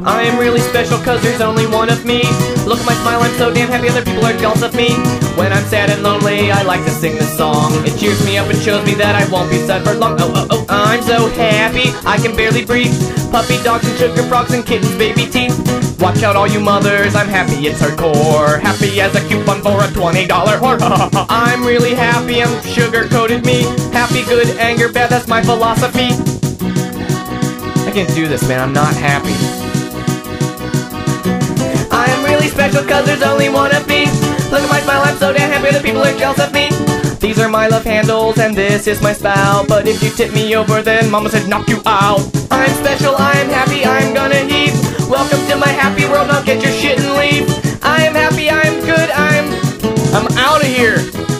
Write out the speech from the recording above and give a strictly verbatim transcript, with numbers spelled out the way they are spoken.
I am really special cause there's only one of me. Look at my smile, I'm so damn happy other people are jealous of me. When I'm sad and lonely, I like to sing this song. It cheers me up and shows me that I won't be sad for long. Oh, oh, oh, I'm so happy, I can barely breathe. Puppy dogs and sugar frogs and kittens, baby teeth. Watch out all you mothers, I'm happy, it's hardcore. Happy as a coupon for a twenty dollar whore. I'm really happy, I'm sugar-coated me. Happy, good, anger, bad, that's my philosophy. I can't do this, man, I'm not happy. I am really special cause there's only one of me. Look at my smile, I'm so damn happy that people are jealous of me. These are my love handles and this is my spout. But if you tip me over then mama said knock you out. I'm special, I am happy, I'm gonna heave. Welcome to my happy world, now get your shit and leave. I am happy, I am good, I'm... I'm out of here.